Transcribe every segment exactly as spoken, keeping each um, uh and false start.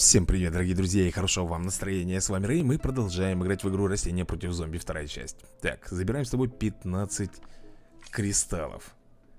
Всем привет, дорогие друзья, и хорошего вам настроения. С вами Рэй, мы продолжаем играть в игру Растения против зомби, вторая часть. Так, забираем с тобой пятнадцать кристаллов.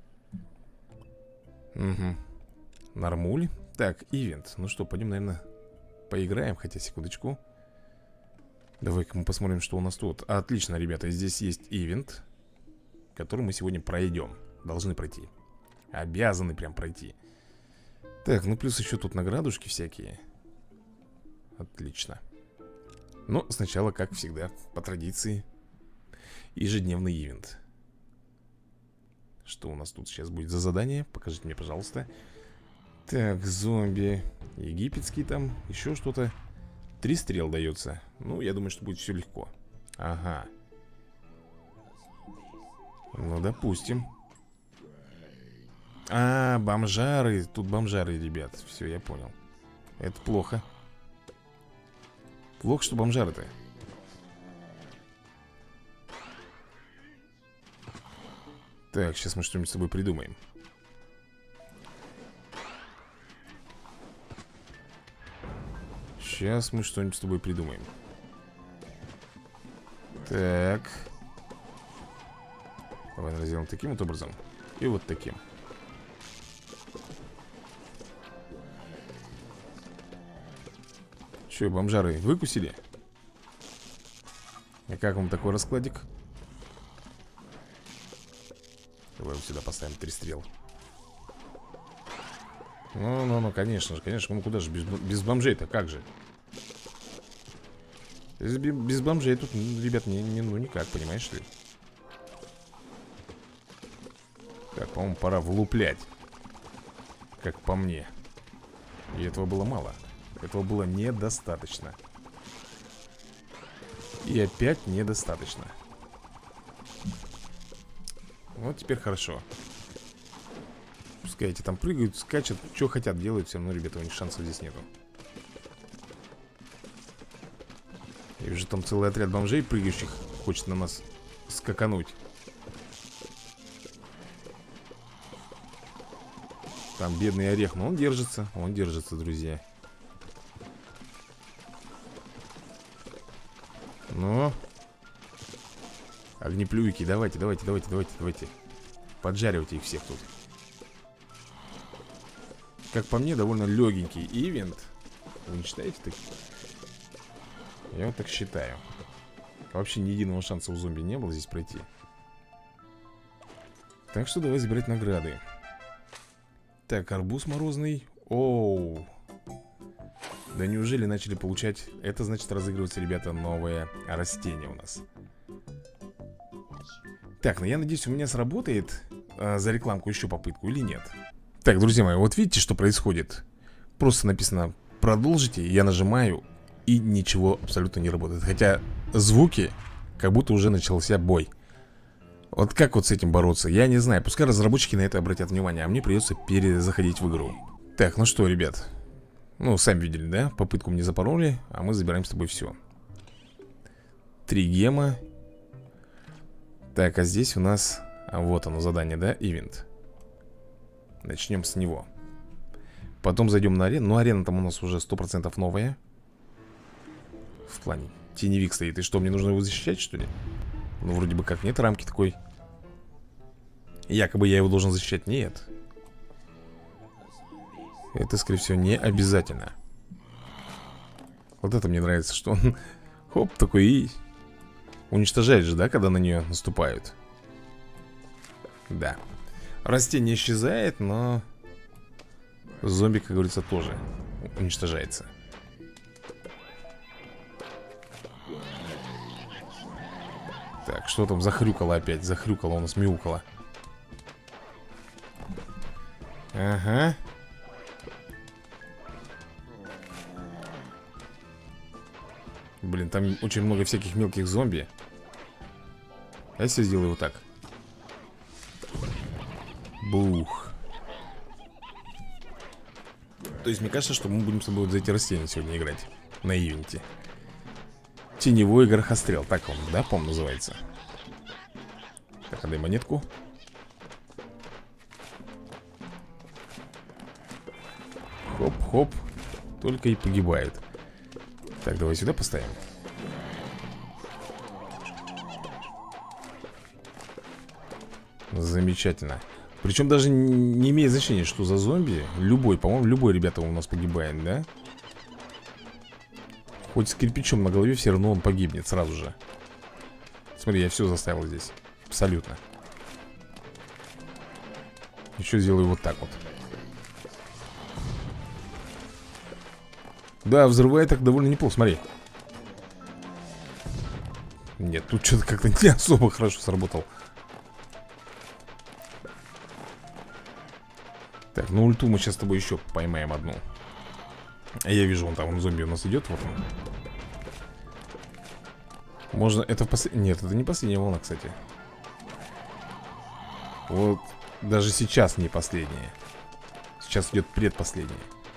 Угу. Нормуль. Так, ивент. Ну что, пойдем, наверное, поиграем, хотя, секундочку. Давай-ка мы посмотрим, что у нас тут. Отлично, ребята, здесь есть ивент, который мы сегодня пройдем. Должны пройти. Обязаны прям пройти. Так, ну плюс еще тут наградушки всякие. Отлично. Но сначала, как всегда, по традиции, ежедневный ивент. Что у нас тут сейчас будет за задание? Покажите мне, пожалуйста. Так, зомби. Египетский там, еще что-то. Три стрел дается. Ну, я думаю, что будет все легко. Ага. Ну, допустим. А, бомжары. Тут бомжары, ребят. Все, я понял. Это плохо. Плохо, что бомжары-то. Так, сейчас мы что-нибудь с тобой придумаем. Сейчас мы что-нибудь с тобой придумаем. Так. Давай разделаем таким вот образом. И вот таким. Че, бомжары, выкусили? И как вам такой раскладик? Давай вот сюда поставим три стрел. Ну-ну-ну, конечно же, конечно. Ну куда же без, без бомжей-то, как же? Без, без бомжей тут, ребят, не, не, ну никак, понимаешь ли? Так, по-моему, пора влуплять. Как по мне. И этого было мало. Этого было недостаточно. И опять недостаточно. Вот теперь хорошо. Пускай эти там прыгают, скачут, что хотят делают. Все равно, ребята, у них шансов здесь нету. И уже там целый отряд бомжей прыгающих хочет на нас скакануть. Там бедный орех, но он держится. Он держится, друзья. Ну, огнеплюйки, давайте, давайте, давайте, давайте, давайте. Поджаривайте их всех тут. Как по мне, довольно легенький ивент. Вы не считаете так? Я вот так считаю. Вообще ни единого шанса у зомби не было здесь пройти. Так что давай забирать награды. Так, арбуз морозный. Оу. Да неужели начали получать? Это значит разыгрывается, ребята, новое растение у нас. Так, ну я надеюсь, у меня сработает а, за рекламку еще попытку или нет. Так, друзья мои, вот видите, что происходит? Просто написано «Продолжите», я нажимаю, и ничего абсолютно не работает. Хотя звуки, как будто уже начался бой. Вот как вот с этим бороться? Я не знаю, пускай разработчики на это обратят внимание, а мне придется перезаходить в игру. Так, ну что, ребят. Ну, сами видели, да? Попытку мне запороли, а мы забираем с тобой все. Три гема. Так, а здесь у нас... А вот оно, задание, да? Ивент. Начнем с него. Потом зайдем на арену. Ну, арена там у нас уже сто процентов новая. В плане теневик стоит. И что, мне нужно его защищать, что ли? Ну, вроде бы как нет рамки такой. Якобы я его должен защищать. Нет. Это, скорее всего, не обязательно. Вот это мне нравится, что он хоп, такой и уничтожает же, да, когда на нее наступают. Да. Растение исчезает, но зомби, как говорится, тоже уничтожается. Так, что там захрюкало опять? Захрюкало у нас, мяукало. Ага. Блин, там очень много всяких мелких зомби. А если я сделаю вот так? Бух. То есть мне кажется, что мы будем с тобой вот за эти растения сегодня играть. На ивенте. Теневой горохострел. Так он, да, по-моему, называется. Так, отдай монетку. Хоп-хоп. только и погибают. Так, давай сюда поставим. Замечательно. Причем даже не имеет значения, что за зомби. Любой, по-моему, любой, ребята, у нас погибает, да? Хоть с кирпичом на голове, все равно он погибнет сразу же. Смотри, я все заставил здесь. Абсолютно. Еще сделаю вот так вот. Да, взрывает так довольно неплохо, смотри. Нет, тут что-то как-то не особо хорошо сработал. Так, ну ульту мы сейчас с тобой еще поймаем одну. А я вижу, вон там он зомби у нас идет, вот он. Можно, это в послед... Нет, это не последняя волна, кстати. Вот, даже сейчас не последняя. Сейчас идет предпоследняя.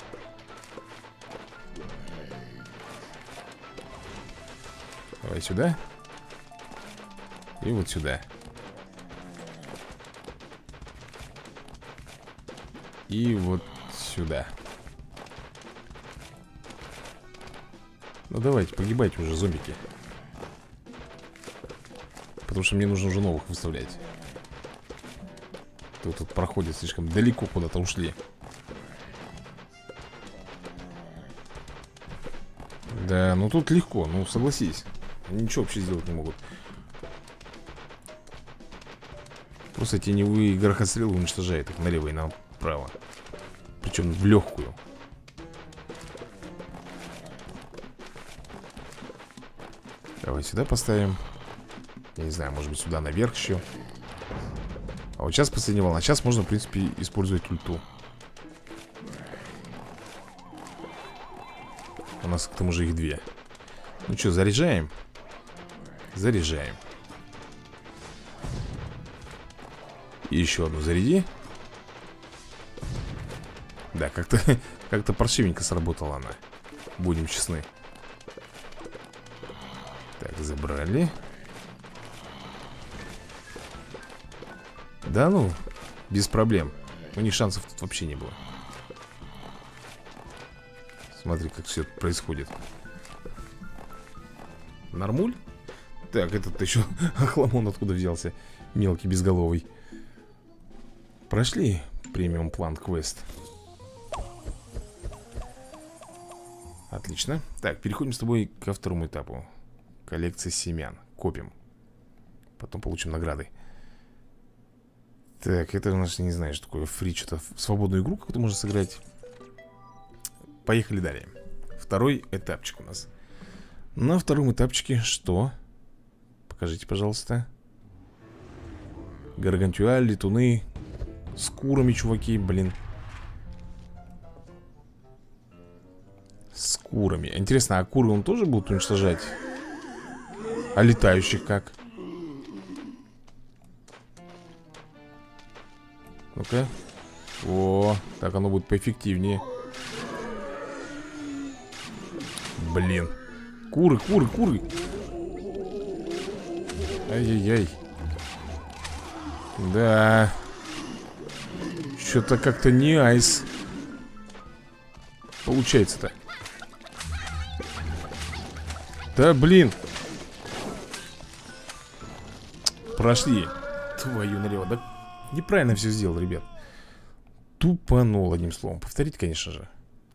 Давай сюда. И вот сюда. И вот сюда. Ну давайте, погибайте уже, зомбики. Потому что мне нужно уже новых выставлять. Тут, тут проходит слишком далеко, куда-то ушли. Да, ну тут легко, ну согласись. Ничего вообще сделать не могут. Просто теневые грохострелы уничтожают их налево и направо. Причем в легкую. Давай сюда поставим. Я не знаю, может быть сюда наверх еще. А вот сейчас последняя волна. Сейчас можно, в принципе, использовать ульту. У нас к тому же их две. Ну что, заряжаем? Заряжаем. И еще одну заряди. Да, как-то как-то паршивенько сработала она. Будем честны. Так, забрали. Да ну, без проблем. У них шансов тут вообще не было. Смотри, как все это происходит. Нормуль? Так, этот-то еще охламон откуда взялся. Мелкий, безголовый. Прошли премиум план квест. Отлично. Так, переходим с тобой ко второму этапу. Коллекция семян. Копим. Потом получим награды. Так, это у нас, не знаю, что такое. Фри, что-то свободную игру как-то можно сыграть. Поехали далее. Второй этапчик у нас. На втором этапчике что? Покажите, пожалуйста. Гаргантюа, летуны. С курами, чуваки, блин. С курами. Интересно, а куры он тоже будут уничтожать? А летающих как? Ну-ка. О, так оно будет поэффективнее. Блин. Куры, куры, куры. Ай-яй-яй. Да. Что-то как-то не айс получается-то. Да, блин. Прошли. Твою налево. Да неправильно все сделал, ребят. Тупанул, одним словом. Повторить, конечно же.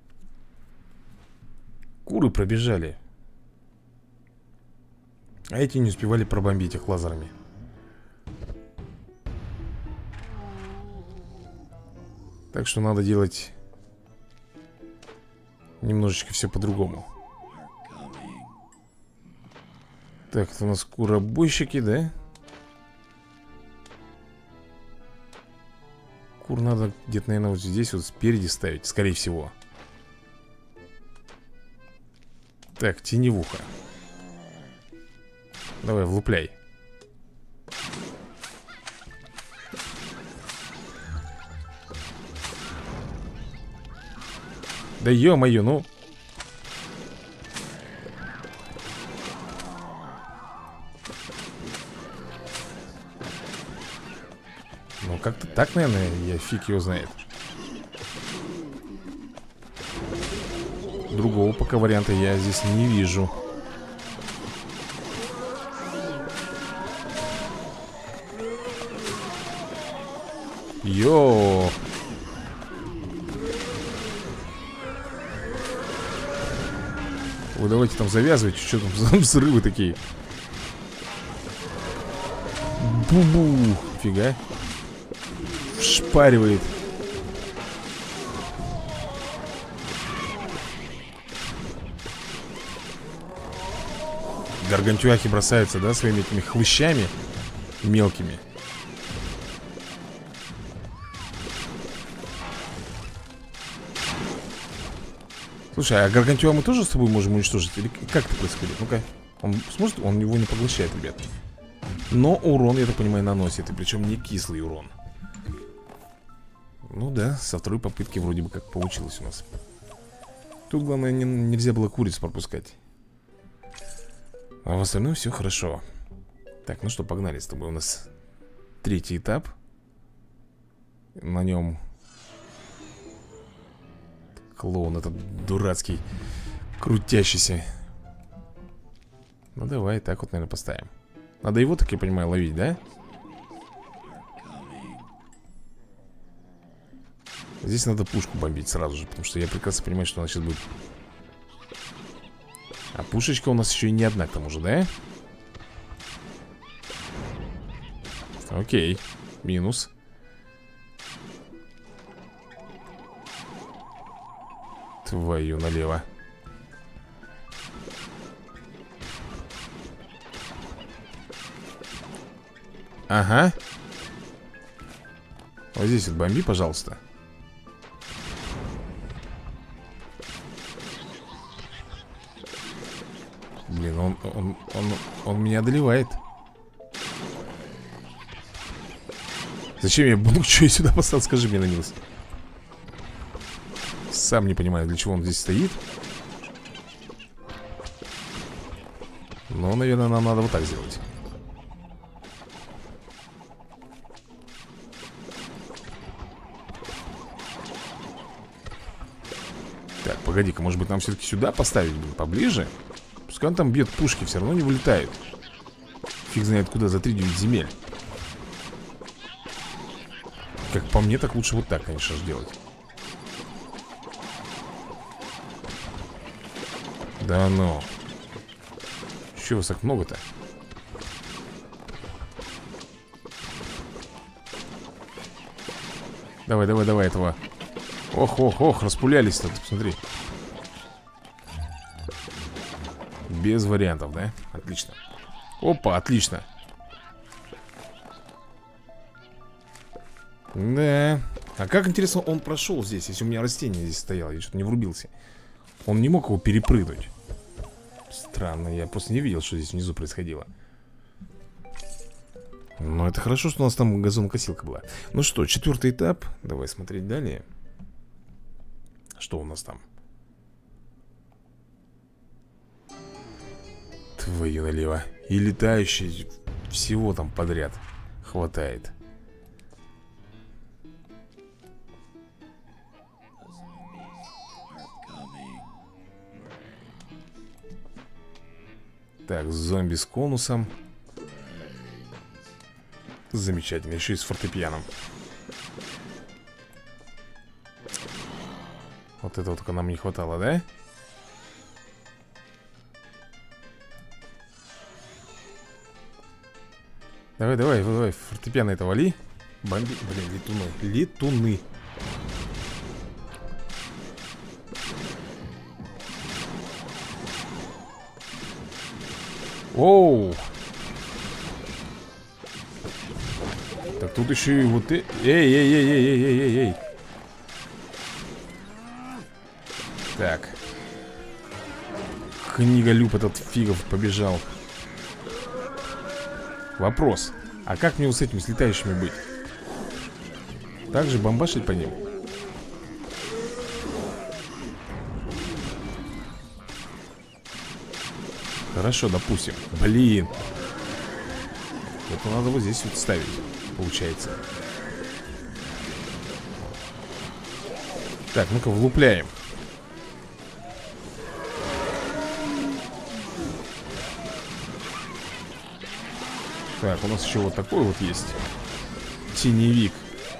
Куры пробежали. А эти не успевали пробомбить их лазерами. Так что надо делать немножечко все по-другому. Так, это у нас куробойщики, да? Кур надо где-то, наверное, вот здесь вот спереди ставить, скорее всего. Так, теневуха. Давай, влупляй. Да ё-моё, ну. Ну, как-то так, наверное, я фиг его знает. другого пока варианта я здесь не вижу. Йо! Вы давайте там завязывайте. Что там за взрывы такие? Бу-бу! Фига. Шпаривает. Гаргантюахи бросаются, да, своими этими хлыщами мелкими. Слушай, а гаргантюа мы тоже с тобой можем уничтожить? Или как это происходит? Ну-ка, он сможет? Он его не поглощает, ребят. Но урон, я так понимаю, наносит. И причем не кислый урон. Ну да, со второй попытки вроде бы как получилось у нас. Тут главное, не, нельзя было куриц пропускать. А в остальном все хорошо. Так, ну что, погнали с тобой. У нас третий этап. На нем клоун этот дурацкий, крутящийся. Ну давай, так вот, наверное, поставим. Надо его, так я понимаю, ловить, да? Здесь надо пушку бомбить сразу же, потому что я прекрасно понимаю, что она сейчас будет. А пушечка у нас еще и не одна к тому же, да? Окей, минус. Твою налево. Ага. Вот здесь вот бомби, пожалуйста. Блин, он, он, он, он меня одолевает. Зачем я буду, что я сюда поставил, скажи мне на милость. Сам не понимаю, для чего он здесь стоит. Но, наверное, нам надо вот так сделать. Так, погоди-ка, может быть нам все-таки сюда поставить, блин, поближе? Пускай он там бьет пушки, все равно не вылетают. Фиг знает куда, за три девять земель. Как по мне, так лучше вот так, конечно же, делать. Да ну. Чего вас так много-то? Давай, давай, давай этого. Ох, ох, ох, распулялись-то, посмотри. Без вариантов, да? Отлично. Опа, отлично. Да. А как, интересно, он прошел здесь, если у меня растение здесь стояло? Я что-то не врубился. Он не мог его перепрыгнуть. Странно, я просто не видел, что здесь внизу происходило. Но это хорошо, что у нас там газонокосилка была. Ну что, четвертый этап. Давай смотреть далее. Что у нас там? Твою налево. И летающий. Всего там подряд хватает. Так, зомби с конусом. Замечательно, еще и с фортепианом. Вот этого только нам не хватало, да? Давай, давай, давай, фортепиано это вали. Бомби, блин, летуны, летуны. Оу. Так тут еще и вот... Эй, эй, эй, эй, эй, эй, эй, эй. Так. Книголюб этот фигов побежал. Вопрос. А как мне вот с этими, с летающими быть? Также бомбашить по ним? Хорошо, допустим. Блин. Это надо вот здесь вот ставить, получается. Так, ну-ка влупляем. Так, у нас еще вот такой вот есть теневик.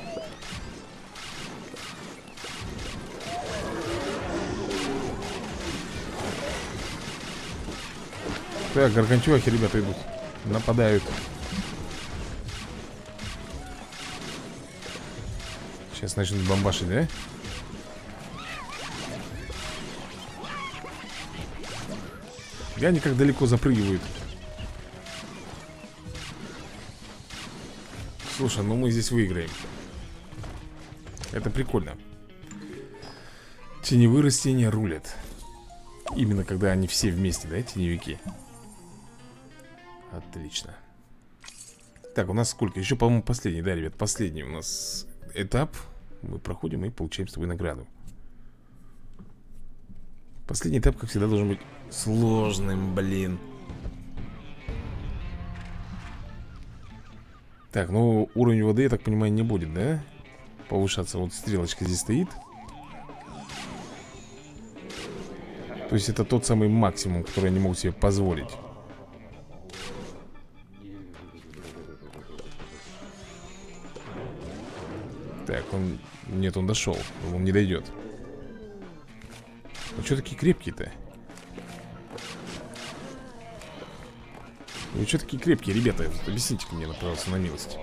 Так, гаргантюахи, ребята, идут. Нападают. Сейчас начнут бомбашить, да? И они как далеко запрыгивают. Слушай, ну мы здесь выиграем. Это прикольно. Теневые растения рулят. Именно когда они все вместе, да, теневики. Отлично. Так, у нас сколько? Еще, по-моему, последний, да, ребят, последний у нас этап. Мы проходим и получаем с тобой награду. Последний этап, как всегда, должен быть сложным, блин. Так, ну уровень воды, я так понимаю, не будет, да? Повышаться. Вот стрелочка здесь стоит. То есть это тот самый максимум, который они могут себе позволить. Так, он... Нет, он дошел. Он не дойдет. Ну что такие крепкие-то? Вы что такие крепкие, ребята? Объясните-ка мне, пожалуйста, на милость.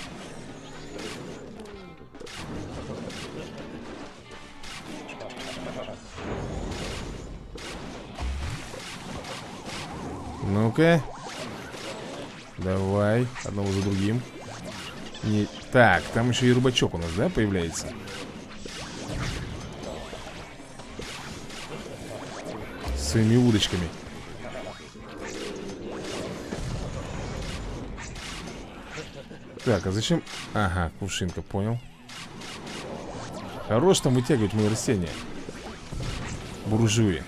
Ну-ка. Давай, одного за другим. Не... Так, там еще и рыбачок у нас, да, появляется? С своими удочками. Так, а зачем? Ага, кувшинка, понял. Хорош там вытягивать мои растения. Буржуи.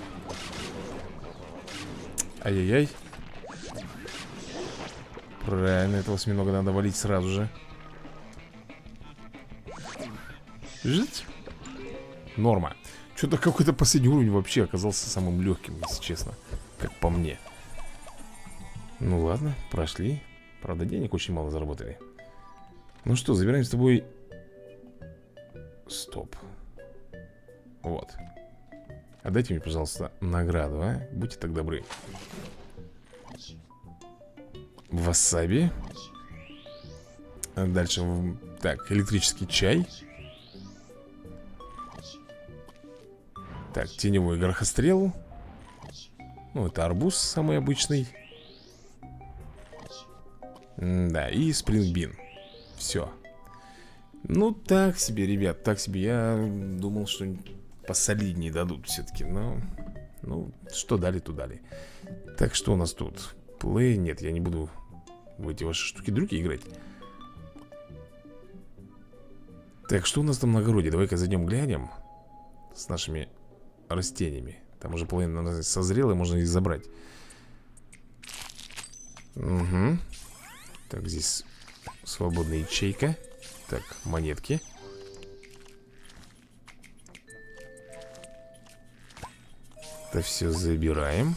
Ай-яй-яй. Правильно, этого осьминога надо валить сразу же. Жить. Норма. Что-то какой-то последний уровень вообще оказался самым легким, если честно. Как по мне. Ну ладно, прошли. Правда, денег очень мало заработали. Ну что, забираем с тобой. Стоп. Вот. Отдайте мне, пожалуйста, награду, а? Будьте так добры. Васаби. Дальше. Так, электрический чай. Так, теневой горохострел. Ну, это арбуз самый обычный. Да, и спрингбин. Все. Ну, так себе, ребят, так себе. Я думал, что посолиднее дадут все-таки. Но, ну, что дали, то дали. Так, что у нас тут? Плей? Нет, я не буду в эти ваши штуки-дрюки играть. Так, что у нас там на огороде? Давай-ка зайдем глянем. С нашими растениями. Там уже половина созрела, можно их забрать. Угу. Так, здесь свободная ячейка. Так, монетки. Это все забираем.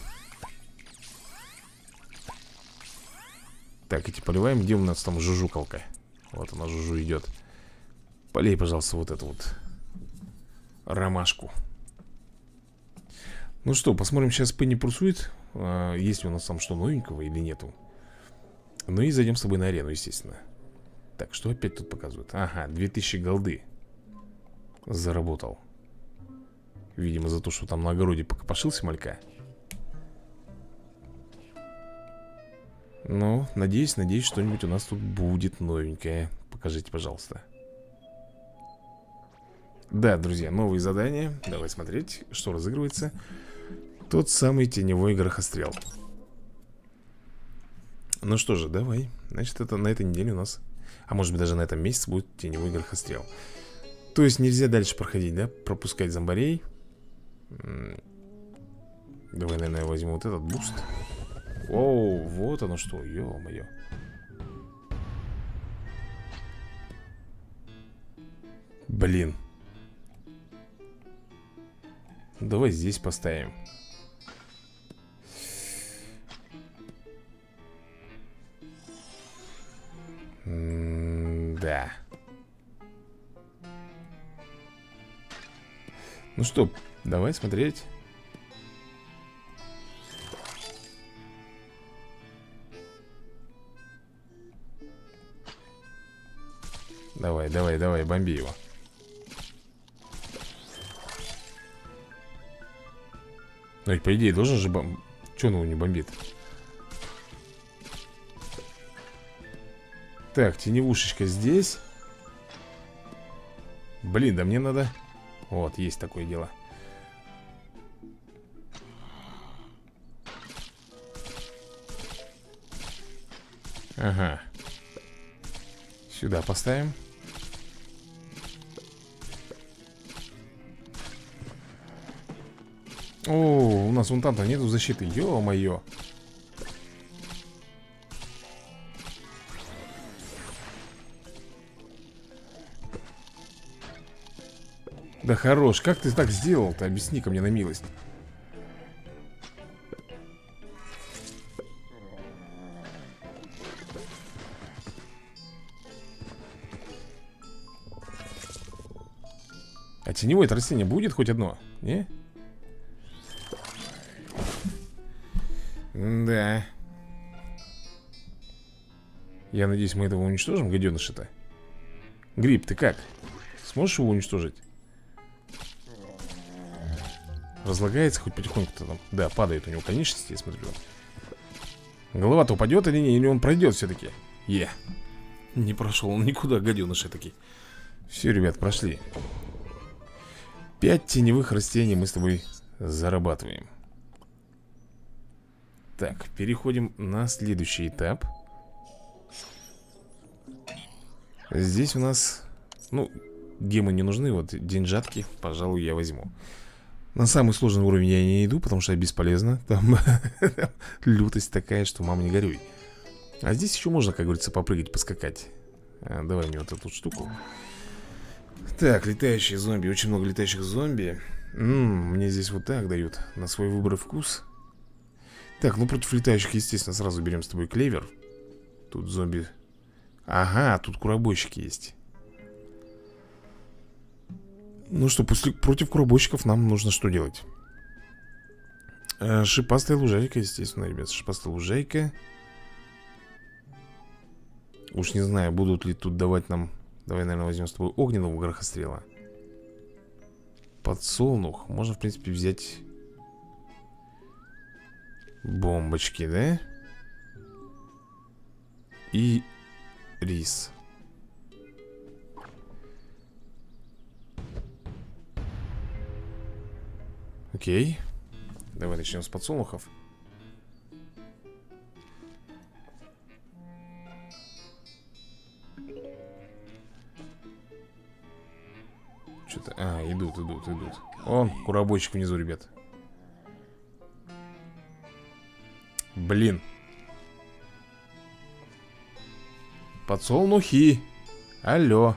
Так, эти поливаем. Где у нас там жужукалка? Вот она, жужу, идет. Полей, пожалуйста, вот эту вот ромашку. Ну что, посмотрим, сейчас Пенни пульсует, а, есть ли у нас там что новенького или нету. Ну и зайдем с тобой на арену, естественно. Так, что опять тут показывают? Ага, две тысячи голды заработал. Видимо, за то, что там на огороде покопошился малька. Ну, надеюсь, надеюсь, что-нибудь у нас тут будет новенькое. Покажите, пожалуйста. Да, друзья, новые задания. Давай смотреть, что разыгрывается. Тот самый теневой горохострел. Ну что же, давай. Значит, это на этой неделе у нас, а может быть даже на этом месяце, будет теневой горохострел. То есть нельзя дальше проходить, да? Пропускать зомбарей. Давай, наверное, я возьму вот этот буст. Оу, вот оно что, ё-моё. Блин. Давай здесь поставим. М-да. Ну что, давай смотреть. Давай, давай, давай, бомби его. Ну ведь по идее должен же бом... Чё он его не бомбит? Так, теневушечка здесь. Блин, да мне надо... Вот, есть такое дело. Ага. Сюда поставим. О, у нас вон там-то нету защиты. Ё-моё. Да хорош, как ты так сделал-то? Объясни-ка мне на милость. А теневое-то растение будет хоть одно? Не? Да. Я надеюсь, мы этого уничтожим, гаденыша-то. Гриб, ты как? Сможешь его уничтожить? Разлагается хоть потихоньку-то там. Да, падает у него конечности, я смотрю. Голова-то упадет или не? Или он пройдет все-таки? Е. Не прошел он никуда, гаденыш таки. Все, ребят, прошли. Пять теневых растений мы с тобой зарабатываем. Так, переходим на следующий этап. Здесь у нас, ну, гемы не нужны. Вот деньжатки, пожалуй, я возьму. На самый сложный уровень я не иду, потому что бесполезно. Там лютость такая, что мама не горюй. А здесь еще можно, как говорится, попрыгать, поскакать. а, Давай мне вот эту штуку. Так, летающие зомби. Очень много летающих зомби. М-м, Мне здесь вот так дают. На свой выбор и вкус. Так, ну против летающих, естественно, сразу берем с тобой клевер. Тут зомби. Ага, тут куробойщики есть. Ну что, после, против куробойщиков нам нужно что делать? э, Шипастая лужайка, естественно, ребят. Шипастая лужайка. Уж не знаю, будут ли тут давать нам... Давай, наверное, возьмем с тобой огненного грохострела. Подсолнух. Можно, в принципе, взять бомбочки, да? И рис. Окей. Давай начнем с подсолнухов. Что-то... А, идут, идут, идут. О, куробойчик внизу, ребят. Блин. Подсолнухи. Алло.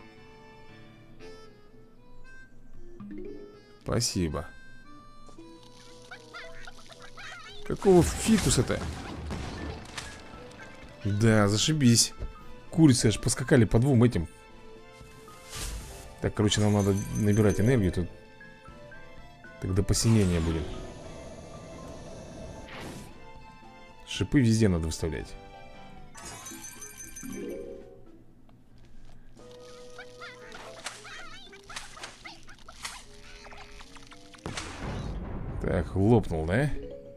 Спасибо. Какого фикуса-то? Да, зашибись. Курицы аж поскакали по двум этим. Так, короче, нам надо набирать энергию. Тут тогда посинение будет. Шипы везде надо вставлять. Так, лопнул, да?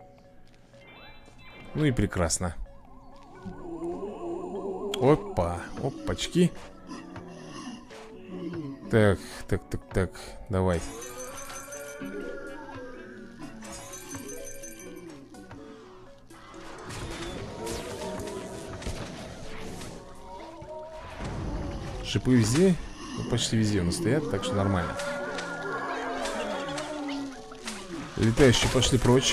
Ну и прекрасно. Опа, опачки. Так, так, так, так, давай. Шипы везде, ну, почти везде у нас стоят, так что нормально. Летающие пошли прочь.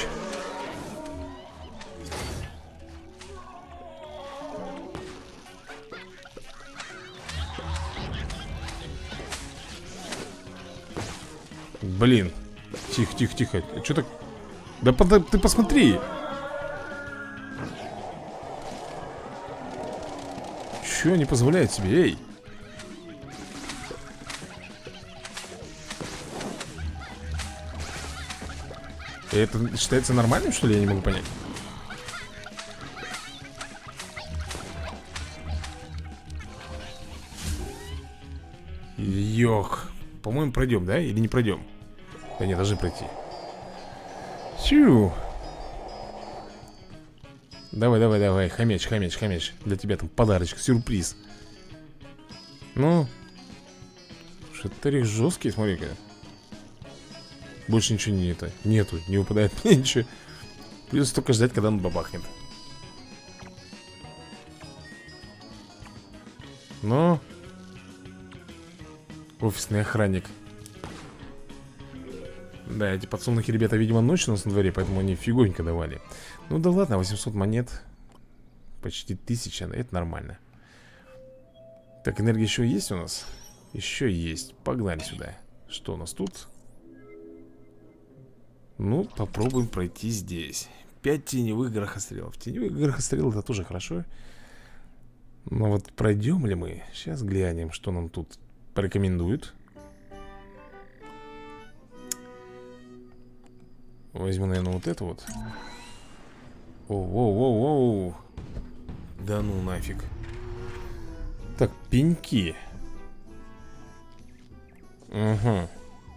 Блин. Тихо, тихо, тихо. Что так? Да под... ты посмотри. Чего не позволяет себе, эй? Это считается нормальным, что ли? Я не могу понять. Йох. По-моему, пройдем, да? Или не пройдем? Да не, должны пройти. Чу. Давай, давай, давай, хомяч, хомяч, хомяч. Для тебя там подарочек, сюрприз. Ну. Шатарик жесткий, смотри-ка. Больше ничего не это, нету, не выпадает мне ничего. Придется только ждать, когда он бабахнет. Ну. Офисный охранник. Да, эти подсолнухи, ребята, видимо, ночью у нас на дворе, поэтому они фигонько давали. Ну да ладно, восемьсот монет. Почти тысяча, это нормально. Так, энергия еще есть у нас? Еще есть, погнали сюда. Что у нас тут? Ну, попробуем пройти здесь. Пять теневых грохострелов. Теневых грохострелов это тоже хорошо. Но вот пройдем ли мы? Сейчас глянем, что нам тут порекомендуют. Возьму, наверное, вот это вот. Оу-оу-оу-оу. Да ну нафиг. Так, пеньки. Угу.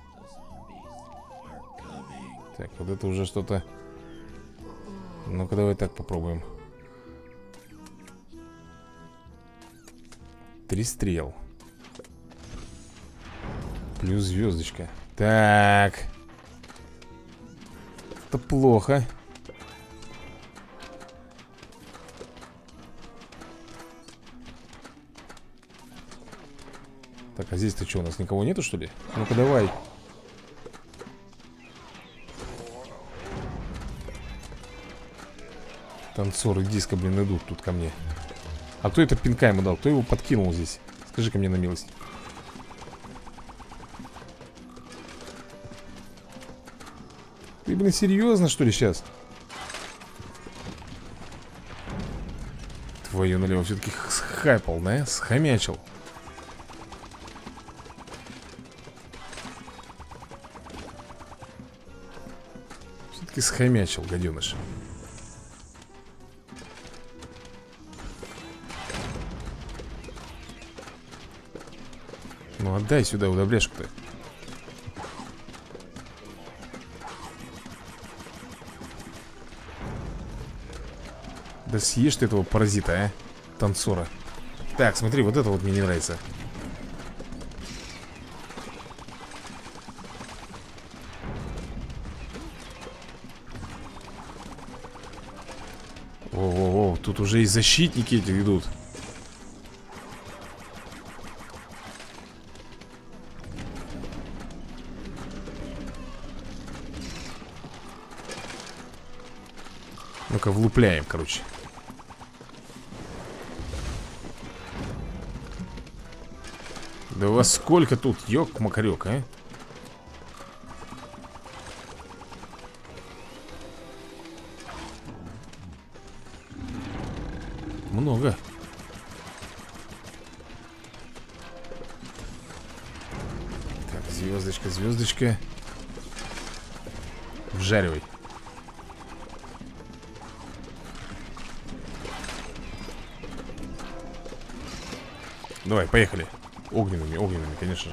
Так, вот это уже что-то. Ну-ка, давай так попробуем. Три стрел. Плюс звездочка. Так. Это плохо. Так, а здесь-то что, у нас никого нету, что ли? Ну-ка, давай. Танцоры диска, блин, идут тут ко мне. А кто это пинка ему дал? Кто его подкинул здесь? Скажи-ка мне на милость. Ты, блин, серьезно, что ли, сейчас? Твою налево, все-таки схайпал, да? Схомячил. Все-таки схомячил, гаденыш. Ну отдай сюда удобряшку-то. Да съешь ты этого паразита, а? Танцора. Так, смотри, вот это вот мне не нравится. О-о-о, тут уже и защитники эти идут. Ну-ка, влупляем, короче. Да у вас сколько тут, ёк-макарёк, а? Много. Так, звездочка, звездочка. Вжаривай. Давай, поехали. Огненными, огненными, конечно же.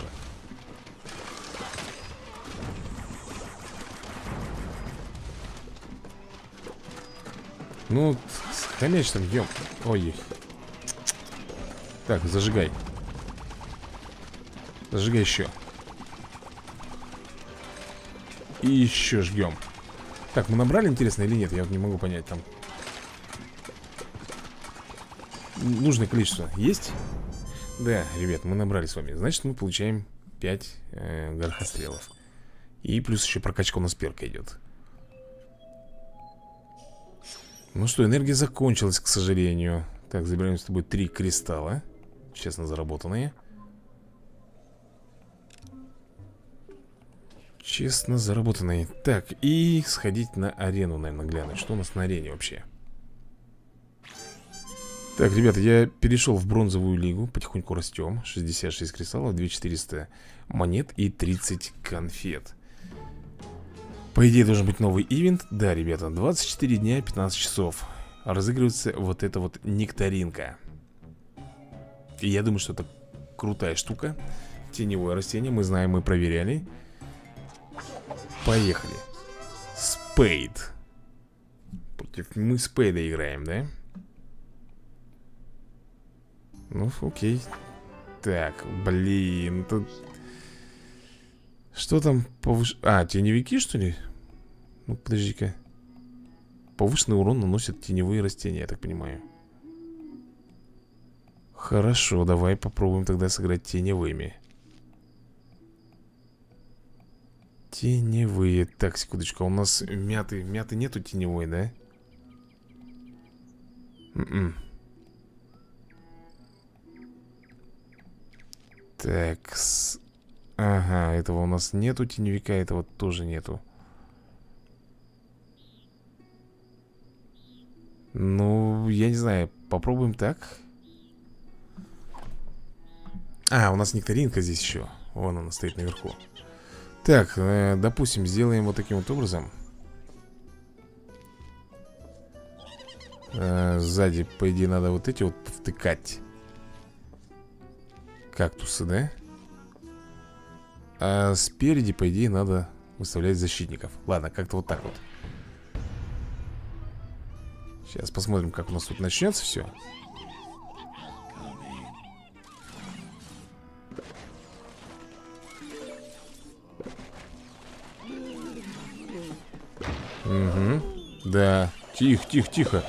Ну, хомяч там, ем. Ой. Так, зажигай. Зажигай еще. И еще жгем. Так, мы набрали, интересно, или нет? Я вот не могу понять там. Нужное количество есть? Да, ребят, мы набрали с вами. Значит, мы получаем пять э, горохострелов. И плюс еще прокачка у нас перка идет. Ну что, энергия закончилась, к сожалению. Так, забираем с тобой три кристалла. Честно заработанные. Честно заработанные. Так, и сходить на арену, наверное, глянуть. Что у нас на арене вообще? Так, ребята, я перешел в бронзовую лигу. Потихоньку растем. шестьдесят шесть кристаллов, две тысячи четыреста монет и тридцать конфет. По идее должен быть новый ивент. Да, ребята, двадцать четыре дня, пятнадцать часов. Разыгрывается вот эта вот нектаринка. И я думаю, что это крутая штука. Теневое растение, мы знаем, мы проверяли. Поехали. Спейд. Против мы Спейда играем, да? Ну, окей. Так, блин, тут... Что там повыш... А, теневики, что ли? Ну, подожди-ка. Повышенный урон наносят теневые растения, я так понимаю. Хорошо, давай попробуем тогда сыграть теневыми. Теневые. Так, секундочку, а у нас мяты, мяты нету теневой, да? М-м. Так, с... Ага, этого у нас нету теневика, этого тоже нету. Ну, я не знаю, попробуем так. А, у нас нектаринка здесь еще. Вон она стоит наверху. Так, э, допустим, сделаем вот таким вот образом. э, Сзади, по идее, надо вот эти вот втыкать кактусы, да? А спереди, по идее, надо выставлять защитников. Ладно, как-то вот так вот. Сейчас посмотрим, как у нас тут начнется все. Угу. Да. Тихо, тихо, тихо.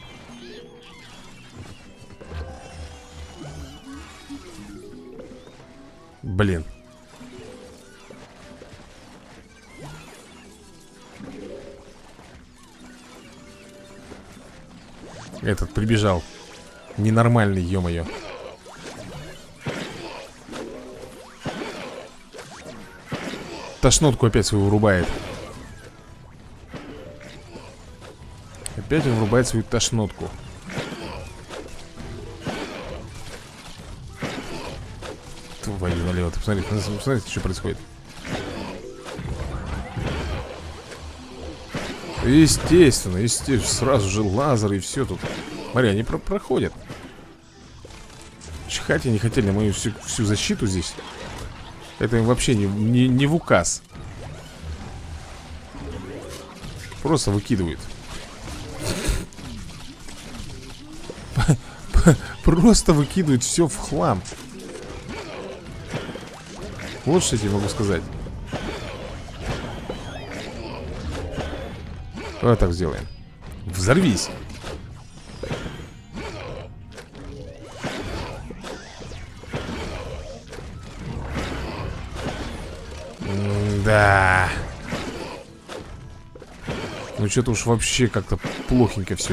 Блин. Этот прибежал. Ненормальный, ё-моё. Тошнотку опять свою вырубает. Опять он врубает свою тошнотку. Твою налево. Ты посмотри, посмотрите, что происходит. Естественно, естественно. Сразу же лазеры и все тут. Смотри, они про проходят. Чихать они хотели на мою всю, всю защиту здесь. Это им вообще не, не, не в указ. Просто выкидывают. Просто выкидывают все в хлам. Вот что я тебе могу сказать. Давай так сделаем. Взорвись. М-да. Ну что-то уж вообще как-то плохенько все.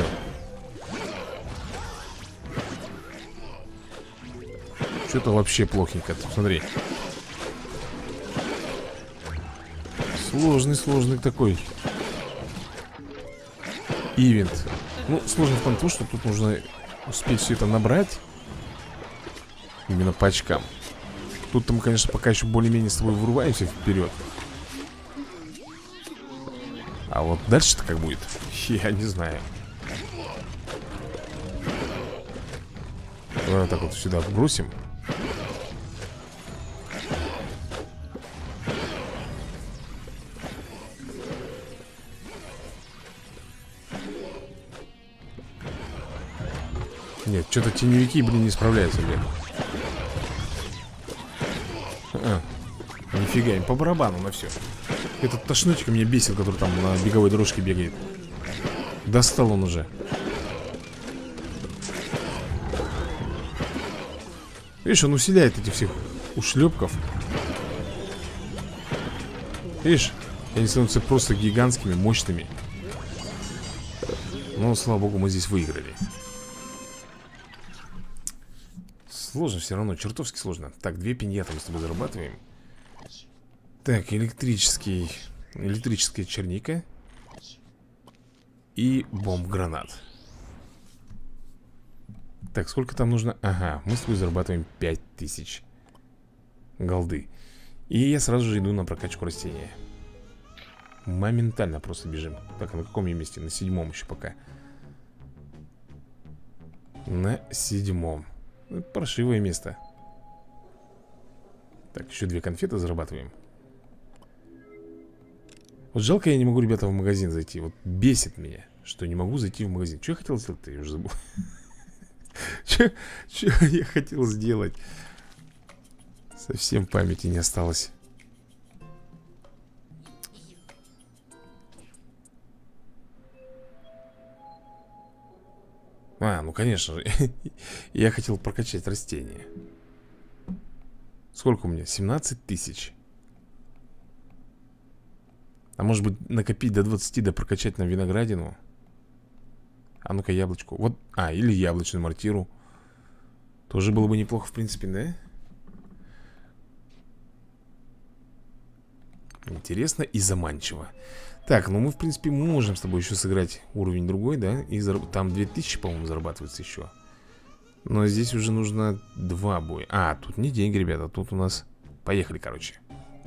Что-то вообще плохенько. Смотри. Сложный, сложный такой ивент. Ну, сложно в том, что тут нужно успеть все это набрать. Именно по очкам. Тут-то мы, конечно, пока еще более-менее с тобой вырываемся вперед. А вот дальше-то как будет? Я не знаю. Давай вот так вот сюда бросим. Нет, что-то теневики, блин, не справляются, блин. А, нифига, им по барабану на все. Этот тошнотик меня бесит, который там на беговой дорожке бегает. Достал он уже. Видишь, он усиляет этих всех ушлепков. Видишь, они становятся просто гигантскими, мощными. Но, слава богу, мы здесь выиграли. Сложно все равно, чертовски сложно. Так, две пиньяты мы с тобой зарабатываем. Так, электрический Электрическая черника и бомб-гранат. Так, сколько там нужно? Ага, мы с тобой зарабатываем пять тысяч голды. И я сразу же иду на прокачку растения. Моментально просто бежим. Так, а на каком я месте? На седьмом еще пока. На седьмом. Паршивое место. Так, еще две конфеты зарабатываем. Вот жалко, я не могу, ребята, в магазин зайти. Вот бесит меня, что не могу зайти в магазин. Что я хотел сделать-то? Я уже забыл. Что я хотел сделать? Совсем памяти не осталось. А, ну конечно же. Я хотел прокачать растения. Сколько у меня? семнадцать тысяч. А может быть накопить до двадцати, да прокачать на виноградину? А ну-ка яблочку. Вот, а, или яблочную мортиру. Тоже было бы неплохо, в принципе, да? Интересно и заманчиво. Так, ну мы, в принципе, можем с тобой еще сыграть уровень другой, да? И зараб... там две тысячи, по-моему, зарабатывается еще. Но здесь уже нужно два боя. А, тут не деньги, ребята, тут у нас... Поехали, короче.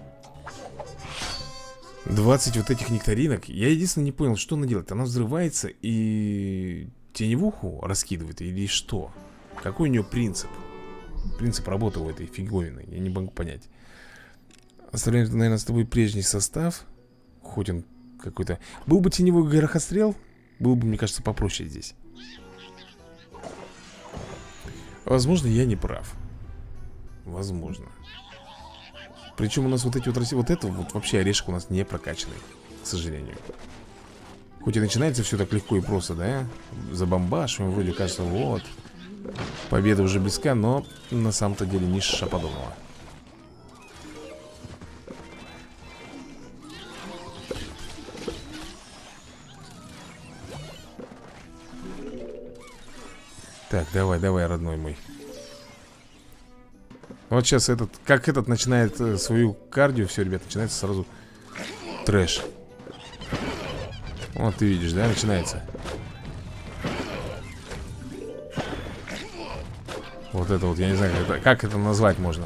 двадцать вот этих нектаринок. Я единственное не понял, что она делает. Она взрывается и теневуху раскидывает или что? Какой у нее принцип? Принцип работы у этой фиговины, я не могу понять. Оставляем, наверное, с тобой прежний состав. Хоть он какой-то... Был бы теневой горохострел, было бы, мне кажется, попроще здесь. Возможно, я не прав. Возможно. Причем у нас вот эти вот растения... Вот это вот вообще орешек у нас не прокачанный, к сожалению. Хоть и начинается все так легко и просто, да? Забомбашиваем, вроде кажется, вот победа уже близка, но на самом-то деле ни шиша подобного. Так, давай, давай, родной мой. Вот сейчас этот, как этот начинает э, свою кардио, все, ребят, начинается сразу трэш. Вот ты видишь, да, начинается. Вот это вот, я не знаю, как это, как это назвать можно.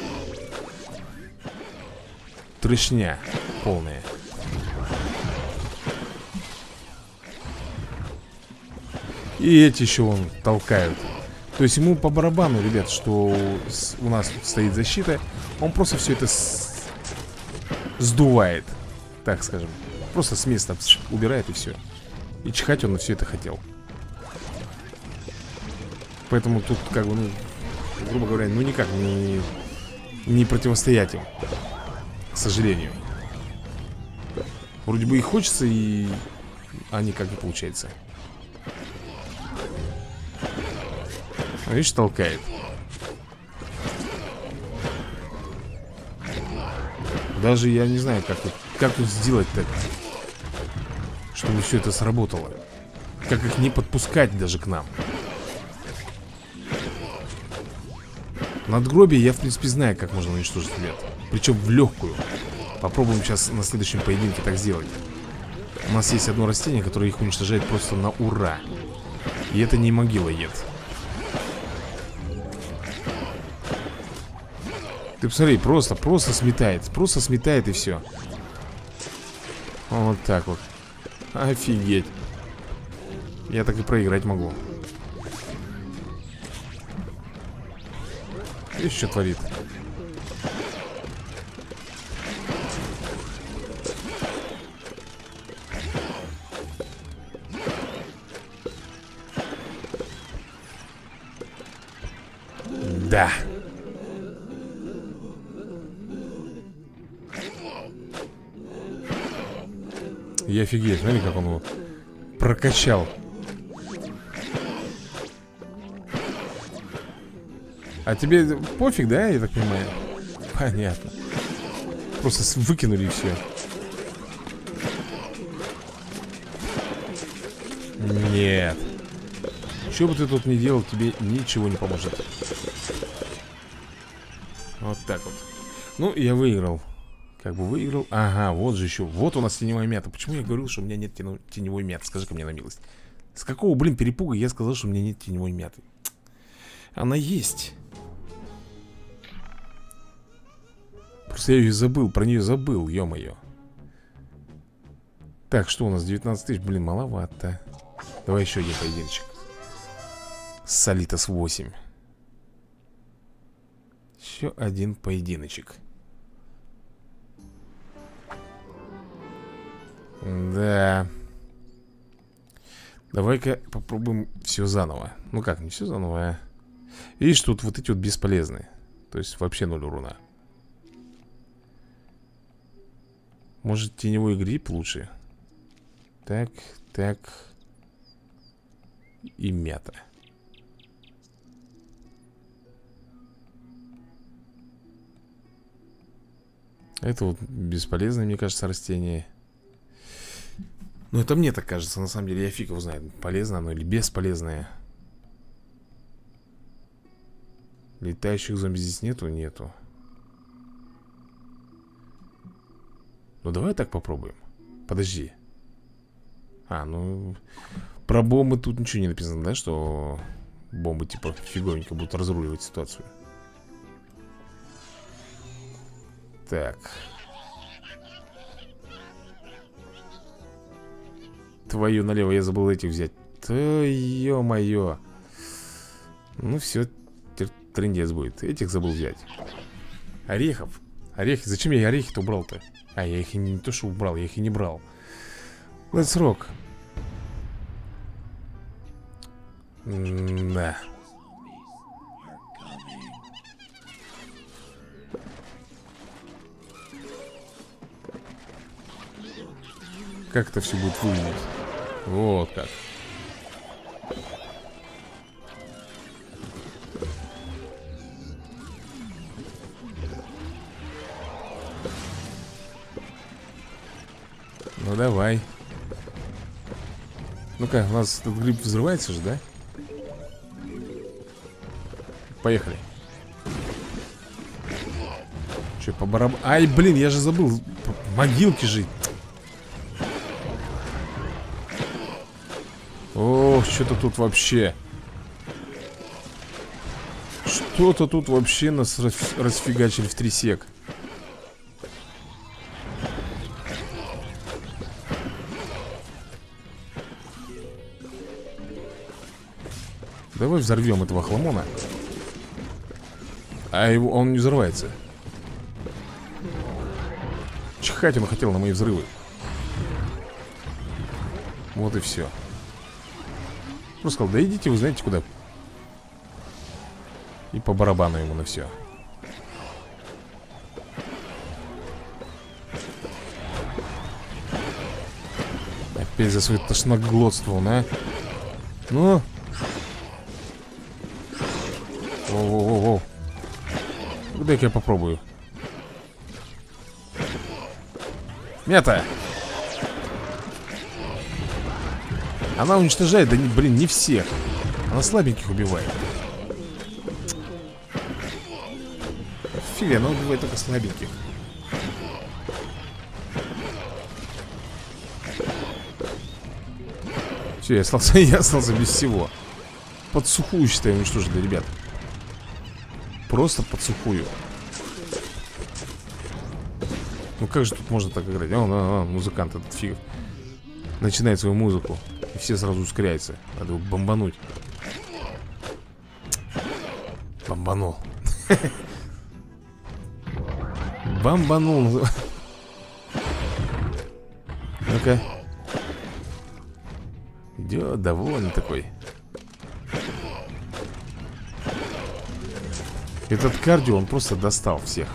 Трэшня полная. И эти еще вон толкают. То есть ему по барабану, ребят, что у нас стоит защита. Он просто все это с... сдувает, так скажем. Просто с места убирает и все. И чихать он на все это хотел. Поэтому тут как бы, ну, грубо говоря, ну никак не, не противостоять им. К сожалению. Вроде бы и хочется, и... а никак не получается. Видишь, толкает. Даже я не знаю, как тут, как тут сделать так, чтобы все это сработало. Как их не подпускать даже к нам. Надгробие я, в принципе, знаю, как можно уничтожить, ребят. Причем в легкую. Попробуем сейчас на следующем поединке так сделать. У нас есть одно растение, которое их уничтожает просто на ура. И это не могилоед. Ты посмотри, просто, просто сметает. Просто сметает и все. Вот так вот. Офигеть. Я так и проиграть могу. Видишь, что творит? Да. Я офигеть, смотри, как он его прокачал. А тебе пофиг, да, я так понимаю? Понятно. Просто выкинули и все. Нет. Что бы ты тут ни делал, тебе ничего не поможет. Вот так вот. Ну, я выиграл. Как бы выиграл. Ага, вот же еще. Вот у нас теневая мята. Почему я говорил, что у меня нет теневой мяты? Скажи-ка мне на милость. С какого, блин, перепуга я сказал, что у меня нет теневой мяты? Она есть. Просто я ее забыл, про нее забыл, ё-моё. Так, что у нас? девятнадцать тысяч, блин, маловато. Давай еще один поединочек. Солитос восемь. Еще один поединочек. Да. Давай-ка попробуем все заново. Ну как, не все заново, а... Видишь, тут вот эти вот бесполезные. То есть вообще ноль урона. Может, теневой гриб лучше? Так, так. И мята. Это вот бесполезное, мне кажется, растение. Ну, это мне так кажется, на самом деле, я фиг его знает, полезно оно или бесполезное. Летающих зомби здесь нету? Нету. Ну, давай так попробуем. Подожди. А, ну... Про бомбы тут ничего не написано, да? Что бомбы, типа, фиговенько будут разруливать ситуацию. Так. Твою налево, я забыл этих взять. Да ё-моё. Ну все, трындец будет. Этих забыл взять. Орехов. Орехи, зачем я орехи-то убрал-то? А, я их и не, не то что убрал, я их и не брал. Let's rock. Да. Как это все будет выглядеть? Вот как. Ну давай. Ну-ка, у нас этот гриб взрывается же, да? Поехали. Че, по барабану? Ай, блин, я же забыл. Могилки жить. О, что-то тут вообще. Что-то тут вообще нас расфигачили в трисек. Давай взорвем этого хламона. А его, он не взрывается. Чихать он хотел на мои взрывы. Вот и все. Просто сказал, да идите вы знаете куда. И по барабану ему на все. Опять за свое тошноглотство, он, а? Ну. Воу-воу-воу-воу. Дай-ка я попробую. Мята. Она уничтожает, да, блин, не всех. Она слабеньких убивает. Фига, она убивает только слабеньких. Все, я остался, я остался без всего. Под сухую, считаю, уничтожили, ребят. Просто под сухую. Ну как же тут можно так играть? О, о, о, музыкант этот фигов начинает свою музыку. И все сразу ускоряются. Надо его бомбануть. Бомбанул. Бомбанул. Ну-ка. Идет довольный такой. Этот кардио, он просто достал всех.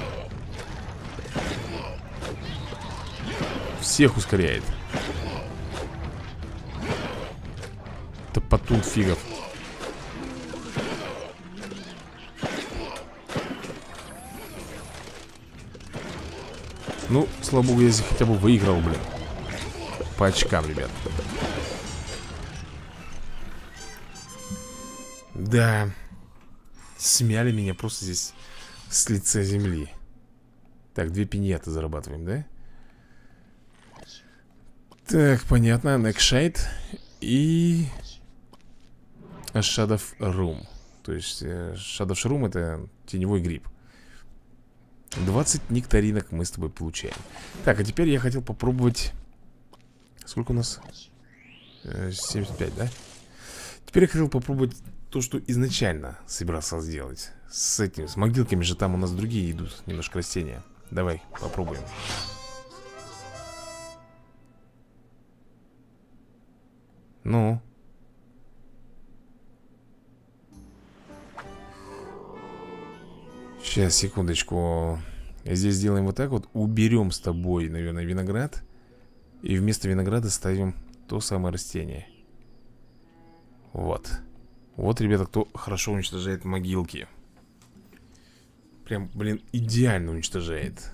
Всех ускоряет. Топотун фигов. Ну, слава богу, я здесь хотя бы выиграл, блин. По очкам, ребят. Да. Смяли меня просто здесь с лица земли. Так, две пиньяты зарабатываем, да? Так, понятно. Некшайт и... A Shadow Room. То есть э, шадовшрум это теневой гриб. Двадцать нектаринок мы с тобой получаем. Так, а теперь я хотел попробовать. Сколько у нас? э, семьдесят пять, да? Теперь я хотел попробовать то, что изначально собирался сделать. С этим, с могилками же там у нас другие идут немножко растения. Давай, попробуем. Ну. Сейчас, секундочку. Здесь сделаем вот так вот. Уберем с тобой, наверное, виноград. И вместо винограда ставим то самое растение. Вот. Вот, ребята, кто хорошо уничтожает могилки. Прям, блин, идеально уничтожает.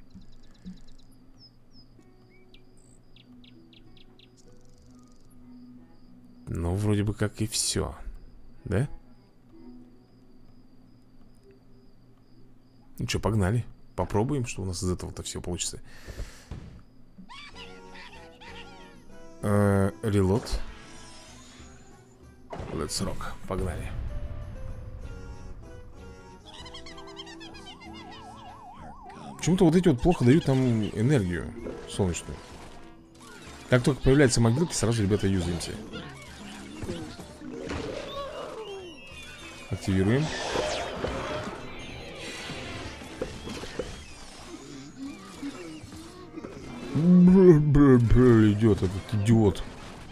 Ну, вроде бы как и все. Да? Ну что, погнали. Попробуем, что у нас из этого-то все получится. Релот. Let's rock. Погнали. Почему-то вот эти вот плохо дают нам энергию солнечную. Как только появляются могилки, сразу, ребята, юзаемся. Активируем. Бр-бр-бр, идет этот идиот.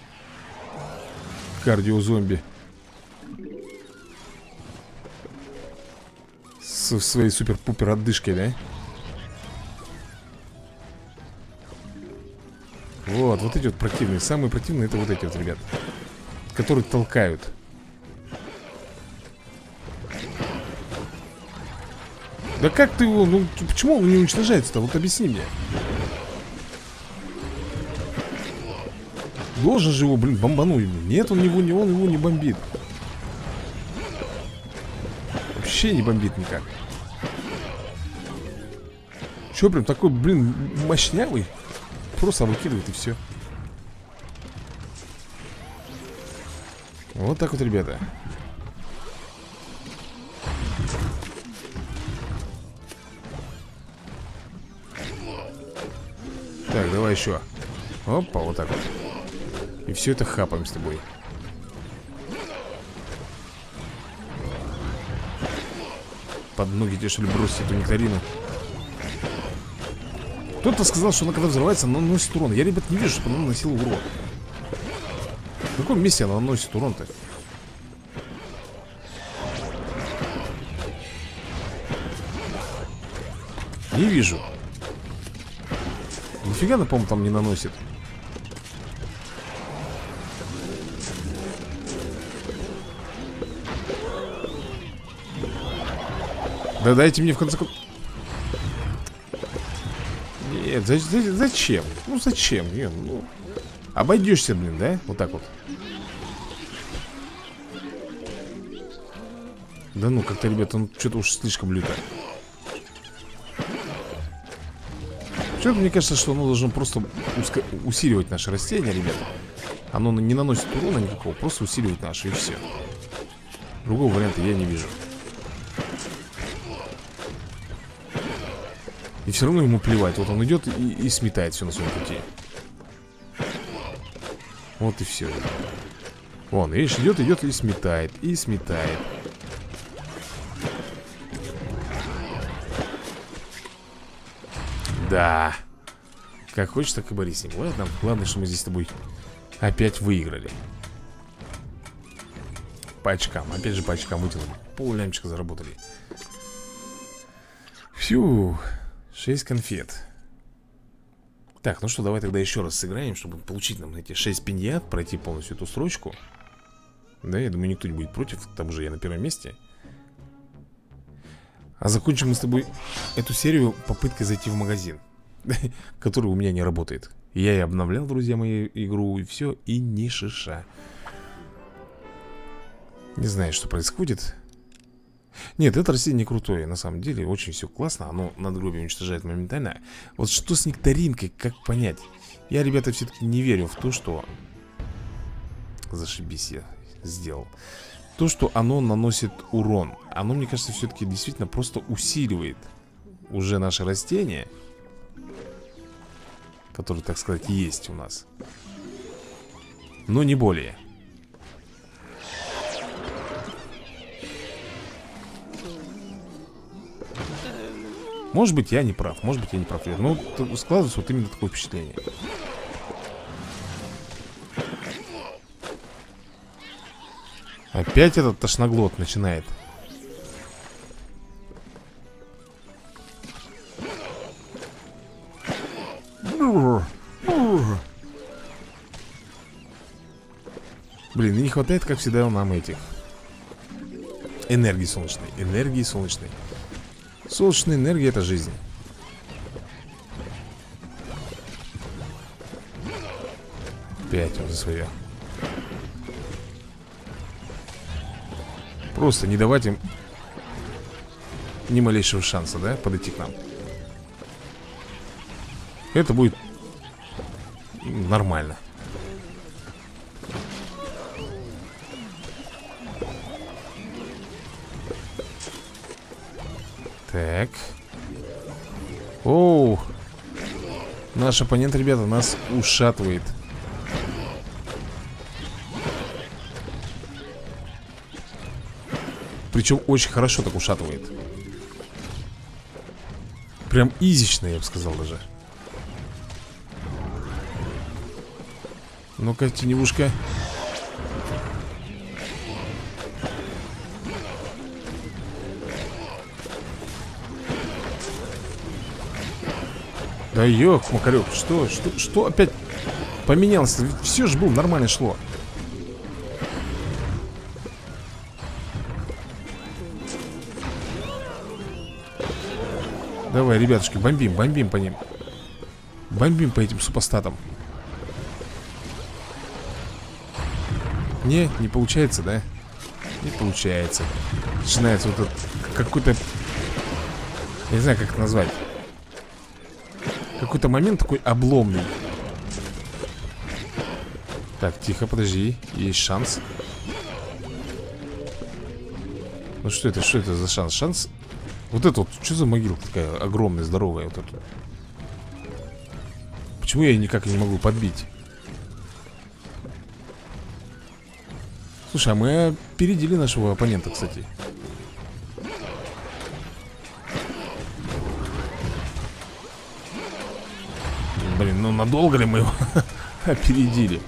Кардиозомби. Со своей супер-пупер отдышкой, да? Вот, вот эти вот противные. Самые противные это вот эти вот, ребят, которые толкают. Да как ты его, ну почему он не уничтожается-то? Вот объясни мне. Должен же его, блин, бомбануть. Нет, он его не, он его не бомбит. Вообще не бомбит никак. Че, прям такой, блин, мощнявый? Просто выкидывает и все. Вот так вот, ребята. Так, давай еще. Опа, вот так вот. И все это хапаем с тобой. Под ноги тебе, что ли, бросить эту нектарину? Кто-то сказал, что она когда взрывается, она наносит урон. Я, ребят, не вижу, чтобы она наносила урон. В каком месте она наносит урон-то? Не вижу. Нифига она, по-моему, там не наносит. Да дайте мне в конце концов. Нет, за, за, зачем? Ну зачем? Нет, ну... Обойдешься, блин, да? Вот так вот. Да ну, как-то, ребята, он что-то уж слишком люто. Что-то мне кажется, что оно должно просто уска... усиливать наше растение, ребята. Оно не наносит урона никакого, просто усиливает наше, и все. Другого варианта я не вижу. И все равно ему плевать. Вот он идет и, и сметает все на своем пути. Вот и все. Вон, видишь, идет, идет и сметает. И сметает. Да. Как хочешь, так и борись с ним. Ладно, главное, что мы здесь с тобой опять выиграли. По очкам, опять же по очкам вытянули. Пол-лямчика заработали. Фью. Шесть конфет. Так, ну что, давай тогда еще раз сыграем, чтобы получить нам эти шесть пиньят, пройти полностью эту строчку. Да, я думаю, никто не будет против. К тому же я на первом месте. А закончим мы с тобой эту серию попыткой зайти в магазин, который у меня не работает. Я и обновлял, друзья мои, игру, и все, и ни шиша. Не знаю, что происходит. Нет, это растение крутое, на самом деле, очень все классно. Оно надгробие уничтожает моментально. Вот что с нектаринкой, как понять? Я, ребята, все-таки не верю в то, что... Зашибись я сделал. то, что оно наносит урон. Оно, мне кажется, все-таки действительно просто усиливает уже наше растение, которое, так сказать, есть у нас. Но не более. Может быть, я не прав, может быть, я не прав. Но складывается вот именно такое впечатление. Опять этот тошноглот начинает. Блин, и не хватает, как всегда, нам этих энергии солнечной. Энергии солнечной. Солнечная энергия — это жизнь. Опять он за свое. Просто не давать им ни малейшего шанса, да, подойти к нам. Это будет нормально. Так. Оу. Наш оппонент, ребята, нас ушатывает. Причем очень хорошо так ушатывает. Прям изично, я бы сказал даже. Ну-ка, теневушка. Да ёк, макарёк, что, что, что опять поменялось? Все же было нормально шло. Давай, ребятушки, бомбим, бомбим по ним. Бомбим по этим супостатам. Не, не получается, да? Не получается. Начинается вот этот какой-то... Я не знаю, как это назвать. Какой-то момент такой обломный. Так, тихо, подожди. Есть шанс. Ну что это, что это за шанс? Шанс... Вот это вот, что за могилка такая огромная, здоровая вот эта? Почему я ее никак не могу подбить? Слушай, а мы опередили нашего оппонента, кстати. Блин, ну надолго ли мы его опередили?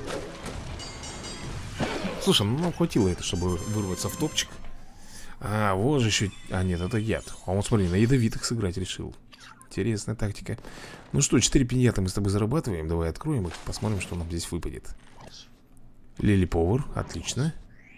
Слушай, ну хватило это, чтобы вырваться в топчик. А, вот же еще... А, нет, это яд. А он, смотри, на ядовитых сыграть решил. Интересная тактика. Ну что, четыре пиньята мы с тобой зарабатываем. Давай откроем их, посмотрим, что нам здесь выпадет. Лили-повар, отлично.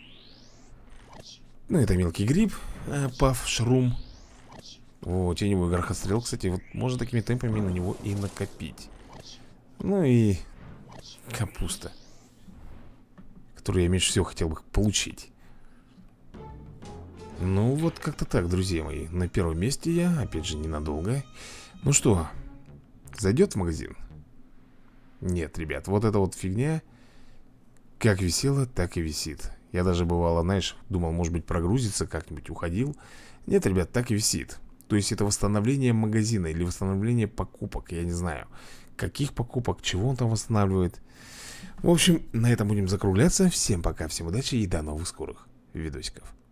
Ну, это мелкий гриб, а, паф, шрум. О, теневой горохострел, кстати. Вот можно такими темпами на него и накопить. Ну и капуста, которую я меньше всего хотел бы получить. Ну, вот как-то так, друзья мои. На первом месте я, опять же, ненадолго. Ну что, зайдет в магазин? Нет, ребят, вот эта вот фигня как висела, так и висит. Я даже бывало, знаешь, думал, может быть, прогрузится как-нибудь, уходил. Нет, ребят, так и висит. То есть это восстановление магазина или восстановление покупок, я не знаю. Каких покупок, чего он там восстанавливает. В общем, на этом будем закругляться. Всем пока, всем удачи и до новых скорых видосиков.